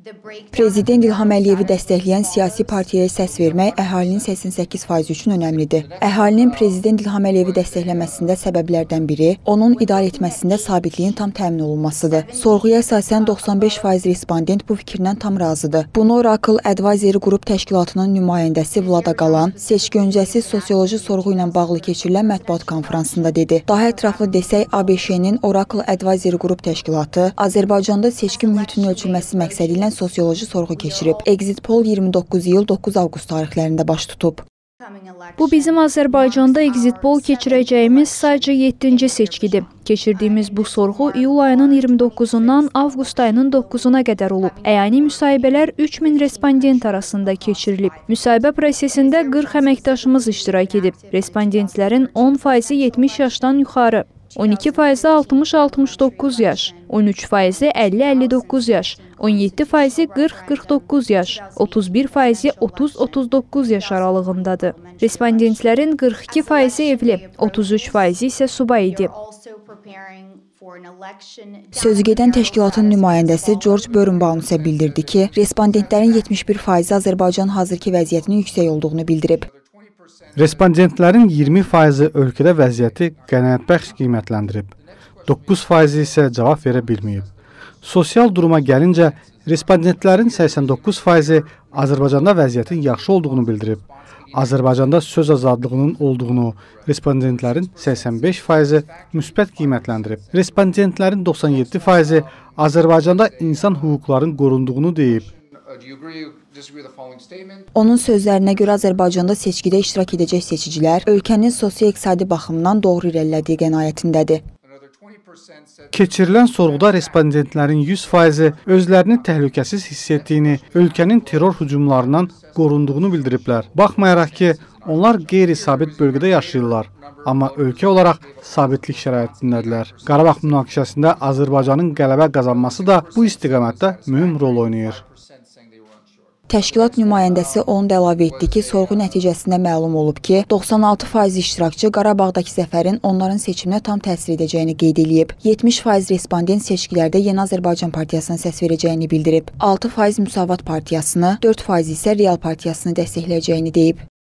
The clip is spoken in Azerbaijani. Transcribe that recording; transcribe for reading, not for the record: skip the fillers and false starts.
Prezident İlham Əliyevi dəstəkləyən siyasi partiyaya səs vermək əhalinin 88% üçün önəmlidir. Əhalinin Prezident İlham Əliyevi dəstəkləməsində səbəblərdən biri onun idarə etməsində sabitliyin tam təmin olunmasıdır. Sorğuya əsasən 95% respondent bu fikirdən tam razıdır. Bunu Oracle Advisory Group təşkilatının nümayəndəsi Vlada Qalan seçki öncəsi sosioloji sorğu ilə bağlı keçirilən mətbuat konfransında dedi. Daha ətraflı desək, ABŞ-nin Oracle Advisory Group təşkilatı Azərbaycanda seçki mühitinin ölçülməsi məqsədi ilə sosioloji sorğu keçirib. Exit Poll 29 iyul 9 avqust tarixlərində baş tutub. Bu bizim Azərbaycanda Exit Poll keçirəcəyimiz sadəcə 7-ci seçkidir. Keçirdiyimiz bu sorğu iyul ayının 29-undan avqust ayının 9-una qədər olub. Əyani müsahibələr 3000 respondent arasında keçirilib. Müsahibə prosesində 40 əməkdaşımız iştirak edib. Respondentlərin 10%-i 70 yaşdan yuxarı, 12%-i 60-69 yaş, 13%-i 50-59 yaş, 17%-i 40-49 yaş, 31%-i 30-39 yaş aralığındadır. Respondentlərin 42%-i evli, 33%-i isə subay idi. Sözügedən təşkilatın nümayəndəsi George Birnbaum isə bildirdi ki, respondentlərin 71%-i Azərbaycan hazırki vəziyyətinin yüksək olduğunu bildirib. Respondentlərin 20%-i ölkədə vəziyyəti qənaətbəxş qiymətləndirib, 9%-i isə cavab verə bilməyib. Sosial duruma gəlincə, respondentlərin 89%-i Azərbaycanda vəziyyətin yaxşı olduğunu bildirib. Azərbaycanda söz azadlığının olduğunu respondentlərin 85%-i müsbət qiymətləndirib. Respondentlərin 97%-i Azərbaycanda insan hüquqlarının qorunduğunu deyib. Onun sözlərinə görə Azərbaycanda seçkidə iştirak edəcək seçicilər ölkənin sosio-iqtisadi baxımdan doğru irəlilədiyi qənaətindədir. Keçirilən sorğuda respondentlərin 100%-i özlərini təhlükəsiz hiss etdiyini, ölkənin terror hücumlarından qorunduğunu bildiriblər. Baxmayaraq ki, onlar qeyri-sabit bölgədə yaşayırlar, amma ölkə olaraq sabitlik şəraitindədirlər. Qarabağ münaqişəsində Azərbaycanın qələbə qazanması da bu istiqamətdə mühüm rol oynayır. Təşkilat nümayəndəsi onu da əlavə etdi ki, sorğu nəticəsində məlum olub ki, 96% iştirakçı Qarabağdakı zəfərin onların seçiminə tam təsir edəcəyini qeyd edib. 70% respondent seçkilərdə Yeni Azərbaycan Partiyasına səs verəcəyini bildirib. 6% Müsavat Partiyasını, 4% isə Real Partiyasını dəstəkləyəcəyini deyib.